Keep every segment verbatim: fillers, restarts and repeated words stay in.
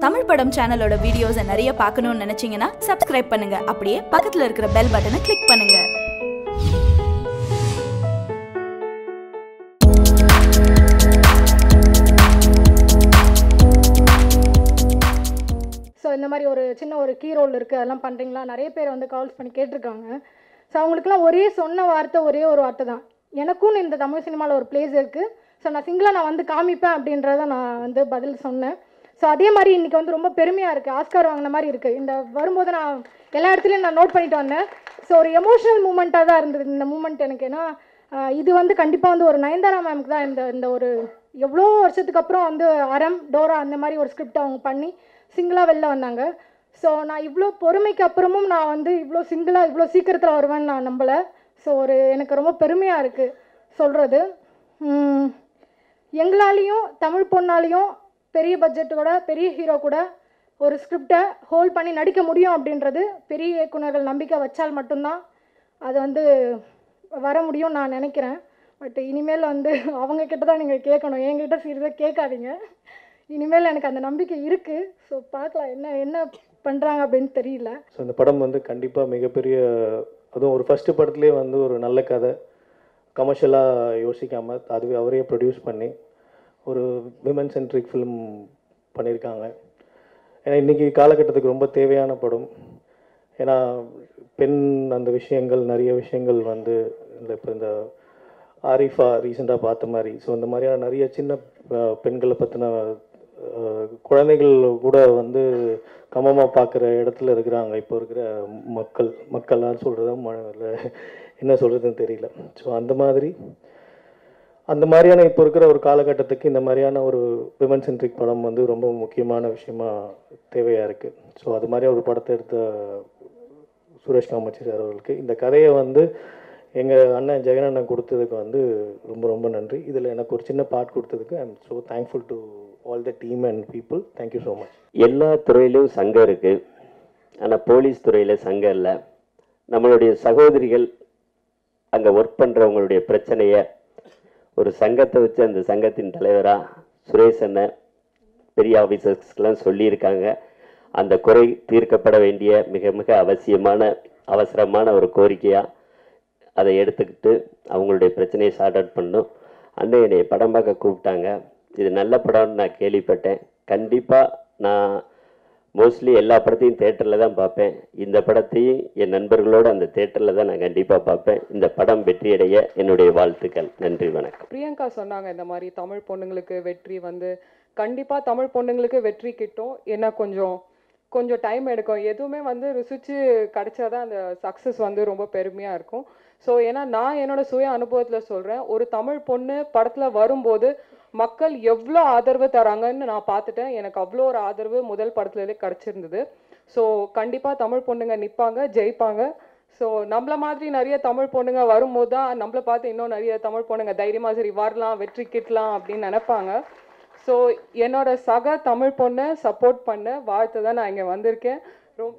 தமிழ் படம் சேனலோட வீடியோஸை நிறைய பார்க்கணும்னு நினைச்சீங்கன்னா சப்ஸ்கிரைப் பண்ணுங்க. அப்படியே பக்கத்துல இருக்கிற பெல் பட்டனை கிளிக் பண்ணுங்க. ஸோ இந்த மாதிரி ஒரு சின்ன ஒரு கீ ரோல் இருக்குது, அதெல்லாம் பண்ணுறீங்களா? நிறைய பேர் வந்து கால்ஸ் பண்ணி கேட்டிருக்காங்க. ஸோ அவங்களுக்குலாம் ஒரே சொன்ன வார்த்தை ஒரே ஒரு வார்த்தை தான், எனக்கும் இந்த தமிழ் சினிமாவில் ஒரு பிளேஸ் இருக்குது, ஸோ நான் சிங்கிளாக நான் வந்து காமிப்பேன் அப்படின்றத நான் வந்து பதில் சொன்னேன். ஸோ அதே மாதிரி இன்றைக்கி வந்து ரொம்ப பெருமையாக இருக்குது, ஆஸ்கார் வாங்கின மாதிரி இருக்குது. இந்த வரும்போது நான் எல்லா இடத்துலையும் நான் நோட் பண்ணிட்டு வந்தேன். ஸோ ஒரு எமோஷனல் மூமெண்ட்டாக தான் இருந்தது இந்த மூமெண்ட் எனக்கு. ஏன்னா இது வந்து கண்டிப்பாக வந்து ஒரு நயன்தாரா மேம்க்கு தான் இந்த இந்த ஒரு எவ்வளோ வருஷத்துக்கு அப்புறம் வந்து அறம் டோரா அந்த மாதிரி ஒரு ஸ்கிரிப்ட் அவங்க பண்ணி சிங்கிளாக வெளில வந்தாங்க. ஸோ நான் இவ்வளோ பொறுமைக்கு அப்புறமும் நான் வந்து இவ்வளோ சிங்கிளாக இவ்வளோ சீக்கிரத்தில் வருவேன்னு நான் நம்பலை. ஸோ ஒரு எனக்கு ரொம்ப பெருமையாக இருக்குது சொல்கிறது. எங்களாலேயும் தமிழ் பொண்ணாலேயும் பெரிய பட்ஜெட்டு கூட பெரிய ஹீரோ கூட ஒரு ஸ்கிரிப்டை ஹோல்ட் பண்ணி நடிக்க முடியும் அப்படின்றது பெரிய இயக்குனர்கள் நம்பிக்கை வச்சால் மட்டும்தான் அது வந்து வர முடியும் நான் நினைக்கிறேன். பட் இனிமேல் வந்து அவங்க கிட்ட தான் நீங்கள் கேட்கணும், என்கிட்ட சீரியஸாக கேட்காதீங்க. இனிமேல் எனக்கு அந்த நம்பிக்கை இருக்குது. ஸோ பார்க்கலாம் என்ன என்ன பண்ணுறாங்க அப்படின்னு தெரியல. ஸோ இந்த படம் வந்து கண்டிப்பாக மிகப்பெரிய, அதுவும் ஒரு ஃபஸ்ட்டு படத்துலேயே வந்து ஒரு நல்ல கதை, கமர்ஷியலாக யோசிக்காமல் அதுவே அவரே ப்ரொடியூஸ் பண்ணி ஒரு விமன் சென்ட்ரிக் ஃபிலிம் பண்ணியிருக்காங்க. ஏன்னா இன்றைக்கி காலகட்டத்துக்கு ரொம்ப தேவையான படம். ஏன்னா பெண் அந்த விஷயங்கள் நிறைய விஷயங்கள் வந்து இந்த இப்போ இந்த ஆரிஃபா ரீசெண்டாக பார்த்த மாதிரி, ஸோ இந்த மாதிரியான நிறைய சின்ன பெண்களை பற்றின குழந்தைகள் கூட வந்து கமமாக பார்க்குற இடத்துல இருக்கிறாங்க இப்போ இருக்கிற மக்கள். மக்களால் சொல்கிறதா என்ன சொல்கிறதுன்னு தெரியல. ஸோ அந்த மாதிரி அந்த மாதிரியான இப்போ இருக்கிற ஒரு காலகட்டத்துக்கு இந்த மாதிரியான ஒரு விமன் சென்ட்ரிக் படம் வந்து ரொம்ப முக்கியமான விஷயமா தேவையாக இருக்குது. ஸோ அது மாதிரி ஒரு படத்தை எடுத்த சுரேஷ் காமச்சி சார் அவர்களுக்கு இந்த கதையை வந்து எங்கள் அண்ணன் ஜெகன் அண்ணன் கொடுத்ததுக்கு வந்து ரொம்ப ரொம்ப நன்றி. இதில் எனக்கு ஒரு சின்ன பார்ட் கொடுத்ததுக்கு I am so thankful to all the team and people. Thank you so much. எல்லா துறையிலும் சங்கம் இருக்குது, ஆனால் போலீஸ் துறையில் சங்கம் இல்லை. நம்மளுடைய சகோதரிகள் அங்கே ஒர்க் பண்ணுறவங்களுடைய பிரச்சனையை ஒரு சங்கத்தை வச்சு அந்த சங்கத்தின் தலைவராக சுரேஷ் அண்ணன் பெரிய ஆஃபீஸர்ஸ்க்கெலாம் சொல்லியிருக்காங்க. அந்த குறை தீர்க்கப்பட வேண்டிய மிக மிக அவசியமான அவசரமான ஒரு கோரிக்கையாக அதை எடுத்துக்கிட்டு அவங்களுடைய பிரச்சனையை சார்ட் அவுட் பண்ணணும். அண்ணன் என்னை படம் பார்க்க கூப்பிட்டாங்க. இது நல்ல படம்னு நான் கேள்விப்பட்டேன். கண்டிப்பாக நான் மோஸ்ட்லி எல்லா படத்தையும் தேட்டரில் தான் பார்ப்பேன். இந்த படத்தையும் என் நண்பர்களோடு அந்த தேட்டரில் தான் நான் கண்டிப்பாக பார்ப்பேன். இந்த படம் வெற்றியடைய என்னுடைய வாழ்த்துக்கள். நன்றி, வணக்கம். பிரியங்கா சொன்னாங்க இந்த மாதிரி தமிழ் பொண்ணுங்களுக்கு வெற்றி வந்து கண்டிப்பாக தமிழ் பொண்ணுங்களுக்கு வெற்றி கிட்டும். ஏன்னா கொஞ்சம் கொஞ்சம் டைம் எடுக்கும். எதுவுமே வந்து ருசிச்சு கிடைச்சாதான் அந்த சக்ஸஸ் வந்து ரொம்ப பெருமையாக இருக்கும். ஸோ ஏன்னா நான் என்னோட சுய அனுபவத்தில் சொல்கிறேன், ஒரு தமிழ் பொண்ணு படத்தில் வரும்போது மக்கள் எவ்வளோ ஆதரவு தராங்கன்னு நான் பார்த்துட்டேன். எனக்கு அவ்வளோ ஒரு ஆதரவு முதல் படத்துலேயே கிடச்சிருந்தது. ஸோ கண்டிப்பாக தமிழ் பொண்ணுங்க நிற்பாங்க, ஜெயிப்பாங்க. ஸோ நம்மள மாதிரி நிறைய தமிழ் பொண்ணுங்க வரும்போது தான் நம்மளை பார்த்து இன்னும் நிறைய தமிழ் பொண்ணுங்க தைரியமாக சரி வரலாம், வெற்றி கிட்டலாம் அப்படின்னு நினைப்பாங்க. ஸோ என்னோட சக தமிழ் பொண்ணை சப்போர்ட் பண்ண வாழ்த்து தான் நான் இங்கே வந்திருக்கேன். ரொம்ப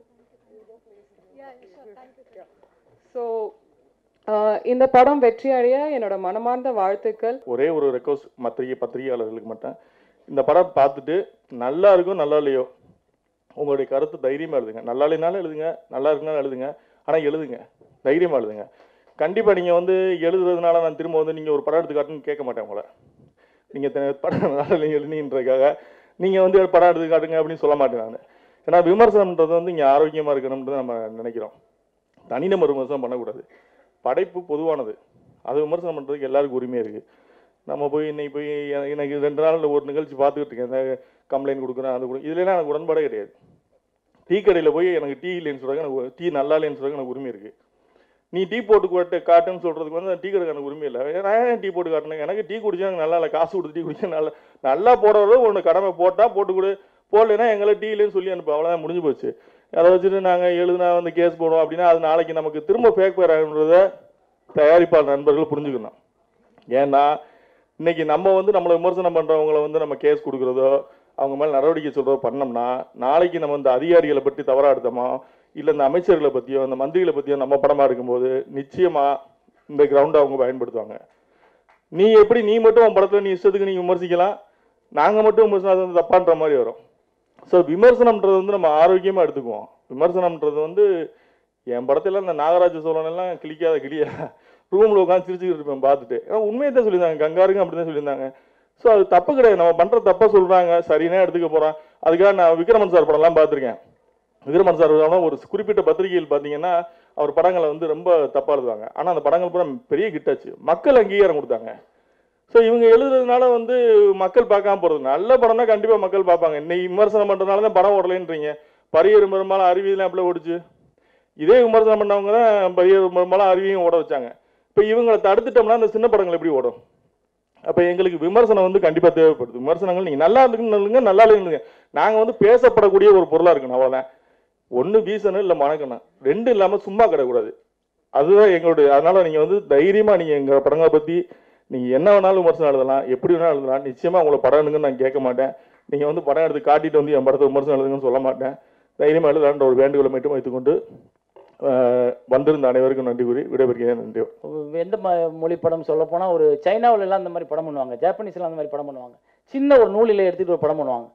ஸோ இந்த படம் வெற்றி அடைய என்னோட மனமார்ந்த வாழ்த்துக்கள். ஒரே ஒரு ரெக்வஸ்ட் பத்திரிகை பத்திரிகையாளர்களுக்கு மட்டும், இந்த படம் பார்த்துட்டு நல்லா இருக்கும் நல்லா இல்லையோ உங்களுடைய கருத்து தைரியமாக எழுதுங்க. நல்லா இல்லைனாலும் எழுதுங்க, நல்லா இருக்குனாலும் எழுதுங்க, ஆனால் எழுதுங்க, தைரியமாக எழுதுங்க. கண்டிப்பாக நீங்கள் வந்து எழுதுறதுனால நான் திரும்ப வந்து நீங்கள் ஒரு படம் எடுத்து காட்டுன்னு கேட்க மாட்டேன் உங்களை. நீங்கள் படம் நல்லா இல்லைங்க எழுதின்றதுக்காக நீங்கள் வந்து படம் எடுத்து காட்டுங்க அப்படின்னு சொல்ல மாட்டேன் நான். ஏன்னா விமர்சனம்ன்றது வந்து இங்கே ஆரோக்கியமாக இருக்கணும்ன்றது நம்ம நினைக்கிறோம். தனிநபர் விமர்சனம் பண்ணக்கூடாது. படைப்பு பொதுவானது, அது விமர்சனம் பண்ணுறதுக்கு எல்லாருக்கும் உரிமை இருக்குது. நம்ம போய் இன்னைக்கு போய் எனக்கு ரெண்டு நாள் ஒரு நிகழ்ச்சி பார்த்துக்கிட்டு இருக்கேன், இந்த கம்ப்ளைண்ட் கொடுக்குறேன் அது கூட இதுலாம் எனக்கு உடன்பாடே கிடையாது. டீ கடையில் போய் எனக்கு டீ இல்லைன்னு சொல்கிறாங்க, எனக்கு டீ நல்லா இல்லைன்னு சொல்கிறாங்க, எனக்கு உரிமை இருக்குது. நீ டீ போட்டு காட்டு காட்டுன்னு சொல்கிறதுக்கு வந்து டீ கடைக்கு எனக்கு உரிமை இல்லை. நான் ஏன் டீ போட்டு காட்டினேன்? எனக்கு டீ குடிச்சா எனக்கு நல்லா இல்லை, காசு கொடுத்து டீ குடிச்சா நல்லா நல்லா போடுறதோ ஒன்று கடமை போட்டால் போட்டு கொடு, போடலைன்னா எங்களை டீ இல்லைன்னு சொல்லி அனுப்பு, அவ்வளோதான் முடிஞ்சு போச்சு. அதை வச்சுட்டு நாங்கள் எழுதுனா வந்து கேஸ் போடுவோம் அப்படின்னா அது நாளைக்கு நமக்கு திரும்ப ஃபேக் பேர் ஆகுன்றதை தயாரிப்பாளர் நண்பர்கள் புரிஞ்சுக்கணும். ஏன்னா இன்னைக்கு நம்ம வந்து நம்மளை விமர்சனம் பண்ணுறவங்களை வந்து நம்ம கேஸ் கொடுக்குறதோ அவங்க மேலே நடவடிக்கை சொல்கிறதோ பண்ணோம்னா நாளைக்கு நம்ம இந்த அதிகாரிகளை பற்றி தவறாக எடுத்தோமோ இல்லை இந்த அமைச்சர்களை பற்றியோ இந்த மந்திரிகளை பற்றியோ நம்ம படமாக இருக்கும்போது நிச்சயமாக இந்த கிரவுண்டை அவங்க பயன்படுத்துவாங்க. நீ எப்படி நீ மட்டும் உன் படத்தில் நீ இஷ்டத்துக்கு நீ விமர்சிக்கலாம், நாங்கள் மட்டும் விமர்சனம் அது வந்து தப்பான்ற மாதிரி வரும். ஸோ விமர்சனம்ன்றது வந்து நம்ம ஆரோக்கியமாக எடுத்துக்குவோம். விமர்சனம்ன்றது வந்து என் படத்தில் இந்த நாகராஜ சோழன் எல்லாம் கிளிக்காத கிளியா ரூமில் உட்காந்து சிரிச்சுக்கிட்டு இருப்பேன் பார்த்துட்டு. ஏன்னா உண்மையை தான் சொல்லியிருந்தாங்க, கங்காருங்க அப்படி தான் சொல்லியிருந்தாங்க. ஸோ அது தப்பு கிடையாது, நம்ம பண்ணுற தப்பாக சொல்கிறாங்க, சரினே எடுத்துக்க போகிறோம். அதுக்காக நான் விக்ரமன் சார் படம்லாம் பார்த்துருக்கேன். விக்ரமன் சார் ஒரு குறிப்பிட்ட பத்திரிகையில் பார்த்தீங்கன்னா அவர் படங்களை வந்து ரொம்ப தப்பாக எழுதுவாங்க. ஆனால் அந்த படங்கள் பூரா பெரிய கிட்டாச்சு, மக்கள் அங்கீகாரம் கொடுத்தாங்க. ஸோ இவங்க எழுதுறதுனால வந்து மக்கள் பார்க்காம போகிறது. நல்ல படம்னா கண்டிப்பாக மக்கள் பார்ப்பாங்க. இன்னைக்கு விமர்சனம் பண்ணுறதுனால தான் படம் ஓடலைன்றீங்க. பரியர் பெரும்பாலும் அருவியெல்லாம் அப்படியே ஓடிச்சு. இதே விமர்சனம் பண்ணவங்க தான் பரியர் பெரும்பாலும் அருவியும் ஓட வச்சாங்க. இப்போ இவங்களை தடுத்துட்டோம்னா அந்த சின்ன படங்கள் எப்படி ஓடும்? அப்போ எங்களுக்கு விமர்சனம் வந்து கண்டிப்பாக தேவைப்படுது. விமர்சனங்கள் நீங்கள் நல்லா இருக்குன்னு நல்லா இல்லைங்க, நாங்கள் வந்து பேசப்படக்கூடிய ஒரு பொருளாக இருக்கணும், அவ்வளோதான். ஒன்று வீசணும் இல்லை மணக்கணும், ரெண்டும் இல்லாமல் சும்மா கிடக்கூடாது. அதுதான் எங்களுடைய. அதனால் நீங்கள் வந்து தைரியமாக நீங்கள் எங்கள் படங்களை பற்றி நீங்கள் என்ன வேணாலும் விமர்சனம் எழுதலாம், எப்படி வேணாலும் எழுதலாம். நிச்சயமாக உங்களை படம் எடுங்கன்னு நான் கேட்க மாட்டேன். நீங்கள் வந்து படம் எடுத்து காட்டிட்டு வந்து என் படத்தை விமர்சனம் எழுதுங்கன்னு சொல்ல மாட்டேன். தைரியமாக எழுதலான்ற ஒரு வேண்டுகோளை மட்டும் வைத்துக்கொண்டு வந்திருந்த அனைவருக்கும் நன்றி கூறி விடைபெறுகிறேன். நன்றி. எந்த மொழி படம் சொல்ல போனால் ஒரு சைனாவில் எல்லாம் அந்த மாதிரி படம் பண்ணுவாங்க, ஜாப்பனீஸ்லாம் அந்த மாதிரி படம் பண்ணுவாங்க. சின்ன ஒரு நூலில் எடுத்துகிட்டு ஒரு படம் பண்ணுவாங்க.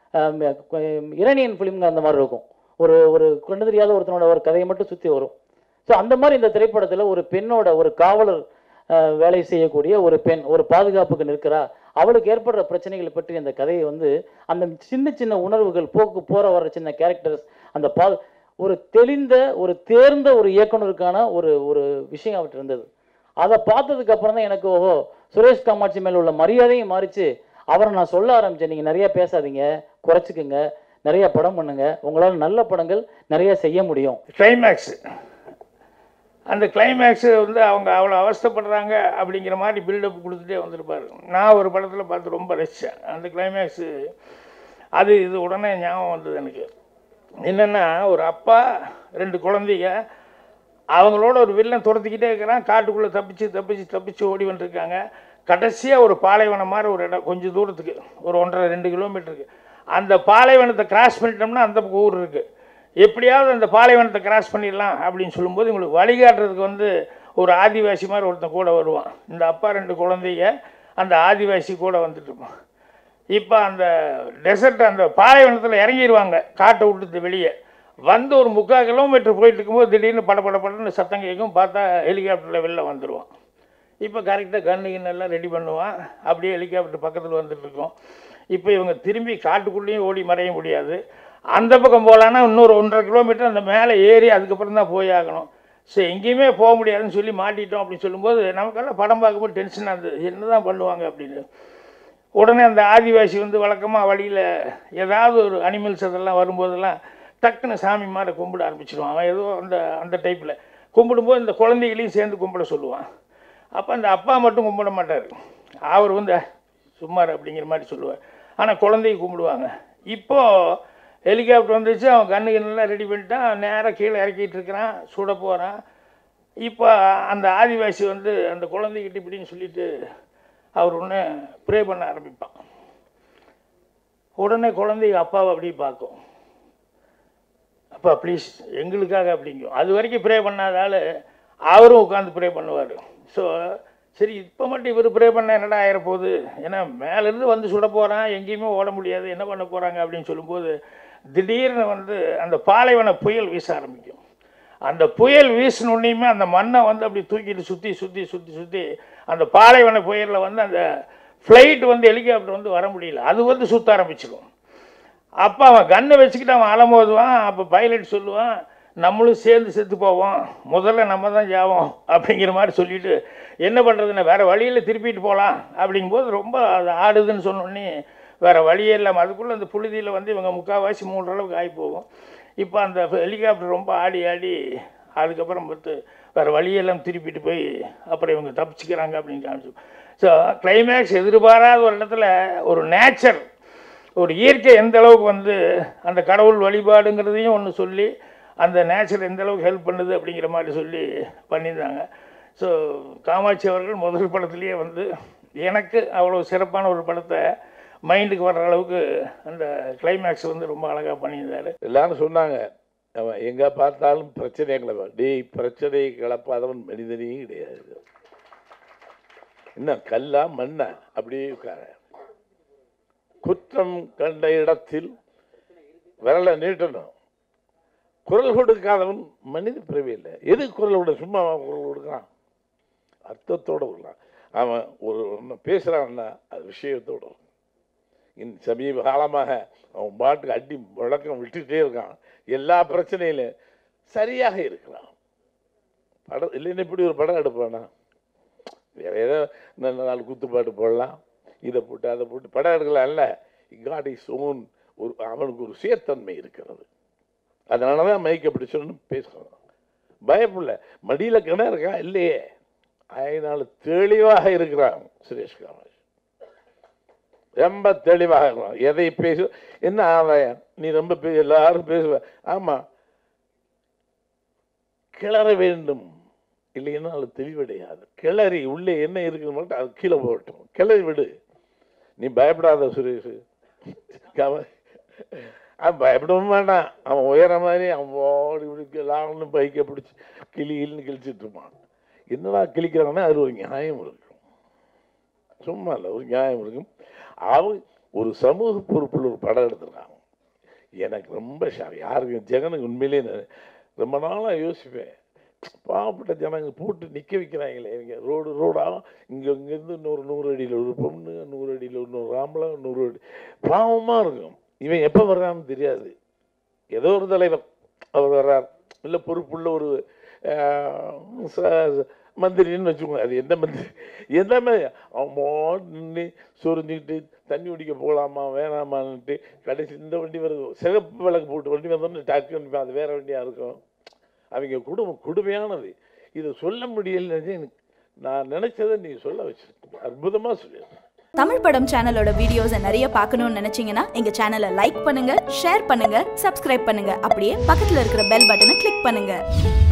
இரணியன் ஃபிலிம்ங்க அந்த மாதிரி இருக்கும். ஒரு ஒரு கண்டு தெரியாத ஒருத்தனோட ஒரு கதையை மட்டும் சுற்றி வரும். ஸோ அந்த மாதிரி இந்த திரைப்படத்தில் ஒரு பெண்ணோட ஒரு காவலர் வேலை செய்யக்கூடிய ஒரு பெண் ஒரு பாதுகாப்புக்கு நிற்கிறா, அவளுக்கு ஏற்படுற பிரச்சனைகளை பற்றி அந்த கதையை வந்து அந்த சின்ன சின்ன உணர்வுகள் போக்கு போகிற வர சின்ன கேரக்டர்ஸ் அந்த பா ஒரு தெளிந்த ஒரு தேர்ந்த ஒரு இயக்குனருக்கான ஒரு ஒரு விஷயம் அவர்கிட்ட இருந்தது. அதை பார்த்ததுக்கு அப்புறம் தான் எனக்கு ஓஹோ சுரேஷ் காமாட்சி மேலே உள்ள மரியாதையும் மாறிச்சு. அவரை நான் சொல்ல ஆரம்பித்தேன், நீங்கள் நிறையா பேசாதீங்க, குறைச்சிக்குங்க, நிறைய படம் பண்ணுங்க, உங்களால் நல்ல படங்கள் நிறைய செய்ய முடியும். கிளைமேக்ஸ் அந்த கிளைமேக்ஸு வந்து அவங்க அவ்வளோ அவஸ்தைப்படுறாங்க அப்படிங்கிற மாதிரி பில்டப் கொடுத்துட்டே வந்துருப்பார். நான் ஒரு படத்தில் பார்த்து ரொம்ப ரசித்தேன் அந்த கிளைமேக்ஸு. அது இது உடனே ஞாபகம் வந்தது எனக்கு. என்னென்னா ஒரு அப்பா ரெண்டு குழந்தைங்க அவங்களோட ஒரு வில்லன் துரத்திக்கிட்டே இருக்கிறான், காட்டுக்குள்ளே தப்பிச்சு தப்பிச்சு தப்பிச்சு ஓடி வந்துருக்காங்க. கடைசியாக ஒரு பாலைவனம் மாதிரி ஒரு இடம், கொஞ்சம் தூரத்துக்கு ஒரு ஒன்றரை ரெண்டு கிலோமீட்டருக்கு. அந்த பாலைவனத்தை கிராஸ் பண்ணிட்டோம்னா அந்த பக்கம் ஊர் இருக்குது. எப்படியாவது அந்த பாலைவனத்தை கிராஸ் பண்ணிடலாம் அப்படின்னு சொல்லும்போது இவங்களுக்கு வழிகாட்டுறதுக்கு வந்து ஒரு ஆதிவாசி மாதிரி ஒருத்தன் கூட வருவான். இந்த அப்பா ரெண்டு குழந்தைங்க அந்த ஆதிவாசி கூட வந்துட்டுருப்பான். இப்போ அந்த டெசர்ட் அந்த பாலைவனத்தில் இறங்கிடுவாங்க, காட்டை விட்டு வெளியே வந்து ஒரு முக்கால் கிலோமீட்டர் போயிட்டு இருக்கும்போது திடீர்னு பட பட படன்னு சத்தம் கேட்கும். பார்த்தா ஹெலிகாப்டரில் வெளில வந்துடுவான். இப்போ கரெக்டாக கண்ணு கிண்ணெல்லாம் ரெடி பண்ணுவான். அப்படியே ஹெலிகாப்டர் பக்கத்தில் வந்துட்டுருக்கோம். இப்போ இவங்க திரும்பி காட்டுக்குள்ளேயும் ஓடி மறைய முடியாது. அந்த பக்கம் போகலான்னா இன்னொரு ஒன்றரை கிலோமீட்டர் அந்த மேலே ஏறி அதுக்கப்புறம் தான் போய் ஆகணும். ஸோ எங்கேயுமே போக முடியாதுன்னு சொல்லி மாட்டிட்டோம் அப்படின்னு சொல்லும்போது நமக்கெல்லாம் படம் பார்க்கும்போது டென்ஷனாக இருந்தது, என்ன தான் பண்ணுவாங்க அப்படின்னு. உடனே அந்த ஆதிவாசி வந்து வழக்கமாக வழியில் ஏதாவது ஒரு அனிமல்ஸ் அதெல்லாம் வரும்போதெல்லாம் டக்குன்னு சாமி மாதிரி கும்பிட ஆரம்பிச்சிடுவான். அவன் ஏதோ அந்த அந்த டைப்பில் கும்பிடும்போது இந்த குழந்தைகளையும் சேர்ந்து கும்பிட சொல்லுவான். அப்போ அந்த அப்பா மட்டும் கும்பிட மாட்டார், அவர் வந்து சும்மார் அப்படிங்கிற மாதிரி சொல்லுவார். ஆனால் குழந்தைய கும்பிடுவாங்க. இப்போது ஹெலிகாப்டர் வந்துச்சு, அவன் கண்ணு கண்ணெல்லாம் ரெடி பண்ணிட்டான், நேராக கீழே இறக்கிட்டு இருக்கிறான், சுட போகிறான். இப்போ அந்த ஆதிவாசி வந்து அந்த குழந்தைகிட்ட இப்படின்னு சொல்லிட்டு அவர் உடனே ப்ரே பண்ண ஆரம்பிப்பான். உடனே குழந்தைங்க அப்பாவை அப்படி பார்க்கும், அப்பா ப்ளீஸ் எங்களுக்காக அப்படிங்கும். அது வரைக்கும் ப்ரே பண்ணாதால அவரும் உட்காந்து ப்ரே பண்ணுவார். ஸோ சரி இப்போ மட்டும் இவர் ப்ரே பண்ண என்னடா ஆயிரப்போகுது, ஏன்னா மேலேருந்து வந்து சுட போகிறான், எங்கேயுமே ஓட முடியாது, என்ன பண்ண போகிறாங்க அப்படின்னு சொல்லும்போது திடீர்னு வந்து அந்த பாலைவன புயல் வீச ஆரம்பிக்கும். அந்த புயல் வீசினோன்னையுமே அந்த மண்ணை வந்து அப்படி தூக்கிட்டு சுற்றி சுற்றி சுற்றி சுற்றி அந்த பாலைவன புயலில் வந்து அந்த ஃப்ளைட் வந்து ஹெலிகாப்டர் வந்து வர முடியல, அது வந்து சுற்ற ஆரம்பிச்சிடும். அப்போ அவன் கன்னை வச்சுக்கிட்டு அவன் அலமோதுவான். அப்போ பைலட் சொல்லுவான், நம்மளும் சேர்ந்து செத்து போவோம், முதல்ல நம்ம தான் ஜாவோம் அப்படிங்கிற மாதிரி சொல்லிவிட்டு என்ன பண்ணுறதுன்னு வேறு வழியில் திருப்பிட்டு போகலாம் அப்படிங்கும்போது ரொம்ப அது ஆடுதுன்னு சொன்னோடனே வேறு வழியே இல்லாமல் அதுக்குள்ளே அந்த புழுதியில் வந்து இவங்க முக்கால்வாசி மூன்று அளவுக்கு ஆகி போகும். இப்போ அந்த ஹெலிகாப்டர் ரொம்ப ஆடி ஆடி அதுக்கப்புறம் பார்த்து வேறு வழியெல்லாம் திருப்பிட்டு போய் அப்புறம் இவங்க தப்பிச்சுக்கிறாங்க அப்படின்னு காமிச்சு. ஸோ கிளைமேக்ஸ் எதிர்பாராத ஒரு இடத்துல ஒரு நேச்சர், ஒரு இயற்கை எந்த அளவுக்கு வந்து அந்த கடவுள் வழிபாடுங்கிறதையும் ஒன்று சொல்லி அந்த நேச்சர் எந்த அளவுக்கு ஹெல்ப் பண்ணுது அப்படிங்கிற மாதிரி சொல்லி பண்ணியிருந்தாங்க. ஸோ காமாட்சி அவர்கள் முதல் படத்துலேயே வந்து எனக்கு அவ்வளோ சிறப்பான ஒரு படத்தை மைண்டுக்கு வர்ற அளவுக்கு அந்த கிளைமேக்ஸ் வந்து ரொம்ப அழகாக பண்ணியிருந்தாரு. எல்லாரும் சொன்னாங்க அவன் எங்கே பார்த்தாலும் பிரச்சனையை கிளப்ப, டேய் பிரச்சனையை கிளப்பாதவன் மனிதனையும் கிடையாது, என்ன கல்லா மண்ணா அப்படியே உட்கார. குற்றம் கண்ட இடத்தில் விரலை நீட்டணும். குரல் கொடுக்காதவன் மனித பிறவி இல்லை. எது குரல் விட சும்மா குரல் கொடுக்குறான், அர்த்தத்தோடு விடலாம். அவன் ஒரு ஒன்று பேசுகிறான்னா அது விஷயத்தோடு. இந்த சமீப காலமாக அவன் பாட்டுக்கு அடி முழக்கம் விட்டுக்கிட்டே இருக்கான். எல்லா பிரச்சனையிலும் சரியாக இருக்கிறான். படம் இல்லைன்னு இப்படி ஒரு படம் எடுப்பானா? வேற ஏதோ நல்ல நாள் குத்துப்பாட்டு போடலாம், இதை போட்டு அதை போட்டு படம் எடுக்கலாம். இல்லை, காட் இஸ் ஓன். ஒரு அவனுக்கு ஒரு சுயத்தன்மை இருக்கிறது. அதனால தான் மைக்க பிடிச்சோன்னு பேசுகிறான். பயப்படல. மடியில் கிணறு இருக்கா இல்லையே, அதனால தெளிவாக இருக்கிறான் சுரேஷ் காமராஜ். ரொம்ப தெளிவாக இருக்கிறான். எதை பேசு என்ன ஆதாயம், நீ ரொம்ப பே எல்லாரும் பேசுவ. ஆமாம், கிளற வேண்டும், இல்லைன்னா அது தெளிவடையாது. கிளறி உள்ளே என்ன இருக்குன்னு மட்டும் அது கீழே போகட்டும், கிளறி விடு. நீ பயப்படாத சுரேஷ். அவன் பயப்படவும் வேண்டாம். அவன் உயர மாதிரி அவன் ஓடி இப்படி லாங்கன்னு பைக்கை பிடிச்சி கிளி கிளின்னு கிழிச்சிட்டு இருப்பான். என்னடா கிழிக்கிறாங்கன்னா அது ஒரு நியாயம் இருக்கும், சும்மா இல்லை, ஒரு நியாயம் இருக்கும். அவன் ஒரு சமூக பொறுப்பில் ஒரு படம் எடுத்துருக்காங்க. எனக்கு ரொம்ப ஷாக். யாருக்கு ஜெகனுக்கு உண்மையிலே ரொம்ப நாளாக யோசிப்பேன். பாவப்பட்ட ஜனங்க போட்டு நிற்க வைக்கிறாங்களே இவங்க ரோடு ரோடாக. இங்கே இங்கேருந்து இன்னொரு நூறு அடியில் ஒரு பொண்ணு, நூறு அடியில் இன்னொரு ராமலா, நூறு அடி. பாவமாக இருக்கும். இவன் எப்போ வர்றான்னு தெரியாது. ஏதோ ஒரு தலைவர் அவர் வர்றார், இல்லை பொறுப்புள்ள ஒரு மந்திரின்னு வச்சுக்கோங்க. அது எந்த மந்திரி எந்த மாதிரி அவன் நின்று சொரிஞ்சிக்கிட்டு தண்ணி குடிக்க போகலாமா வேணாமான்ட்டு கடைசி இந்த வண்டி வருது, சிகப்பு விளக்கு போட்டு வண்டி வந்தோன்னு டக்குன்னு அது வேற வண்டியாக இருக்கும். அவங்க குடும்பம் கொடுமையானது. இதை சொல்ல முடியல. எனக்கு நான் நினைச்சதை நீ சொல்ல வச்சிருக்க அற்புதமா சொல்லு. தமிழ் படம் சேனலோட வீடியோஸை நிறைய பார்க்கணும்னு நினைச்சீங்கன்னா எங்க சேனலை லைக் பண்ணுங்க, ஷேர் பண்ணுங்க, சப்ஸ்கிரைப் பண்ணுங்க. அப்படியே பக்கத்துல இருக்கிற பெல் பட்டனை கிளிக் பண்ணுங்க.